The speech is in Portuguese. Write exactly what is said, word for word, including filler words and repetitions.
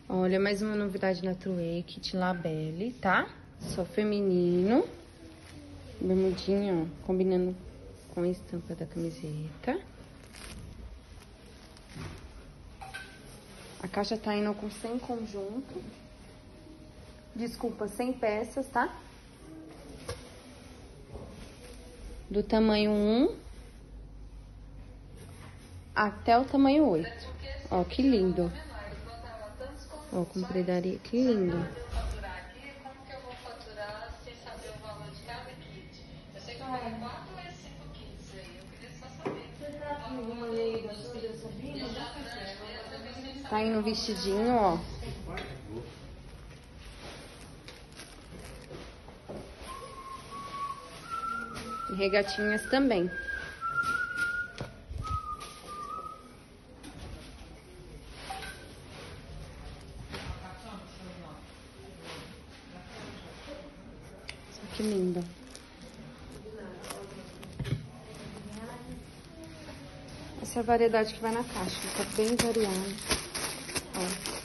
Olha, mais uma novidade na Truê, kit Labelle, tá? Só feminino. Bermudinha, ó, combinando com a estampa da camiseta. A caixa tá indo com cem conjunto. Desculpa, cem peças, tá? Do tamanho um até o tamanho oito. Ó, que lindo. Ó, compridaria, que lindo. Tá aí no vestidinho, ó. E regatinhas também. Que lindo. Essa é a variedade que vai na caixa, tá bem variada. Ó.